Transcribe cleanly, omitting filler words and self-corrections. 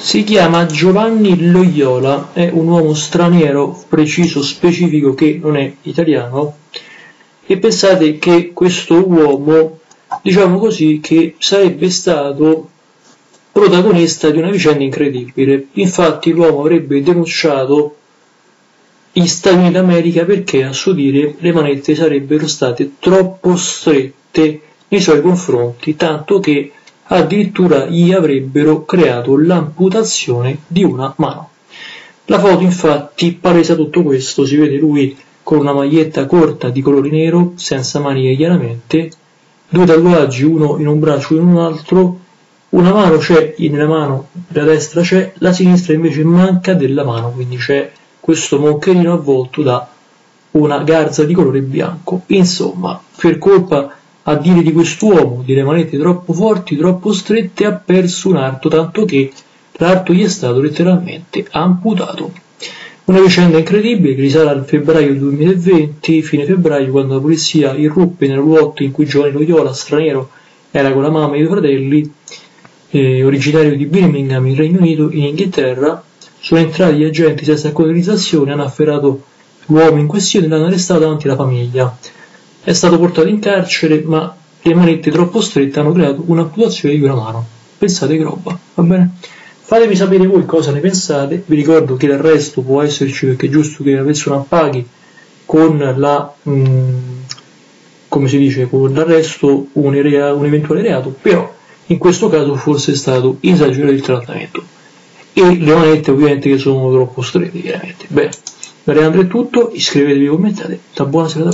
Si chiama Giovanni Loyola, è un uomo straniero, preciso, specifico, che non è italiano, e pensate che questo uomo, diciamo così, che sarebbe stato protagonista di una vicenda incredibile. Infatti l'uomo avrebbe denunciato gli Stati Uniti d'America perché, a suo dire, le manette sarebbero state troppo strette nei suoi confronti, tanto che addirittura gli avrebbero creato l'amputazione di una mano. La foto infatti palesa tutto questo, si vede lui con una maglietta corta di colore nero, senza maniche chiaramente, due tatuaggi, uno in un braccio e in un altro, una mano c'è, nella mano la destra c'è, la sinistra invece manca della mano, quindi c'è questo moncherino avvolto da una garza di colore bianco. Insomma, per colpa, a dire di quest'uomo, di le manette troppo forti, troppo strette, ha perso un arto, tanto che l'arto gli è stato letteralmente amputato. Una vicenda incredibile che risale al febbraio 2020, fine febbraio, quando la polizia irruppe nel lotto in cui Giovanni Loyola, straniero, era con la mamma e i due fratelli, originario di Birmingham, in Regno Unito, in Inghilterra. Sono entrati gli agenti senza alcuna autorizzazione, hanno afferrato l'uomo in questione e l'hanno arrestato davanti alla famiglia. È stato portato in carcere, ma le manette troppo strette hanno creato un'amputazione di una mano. Pensate che roba, va bene? Fatemi sapere voi cosa ne pensate. Vi ricordo che l'arresto può esserci perché è giusto che la persona paghi con la, come si dice, con l'arresto un eventuale reato, però in questo caso forse è stato esagerato il trattamento. E le manette ovviamente che sono troppo strette, chiaramente. Bene, da Leandro è tutto, iscrivetevi, commentate, buona serata.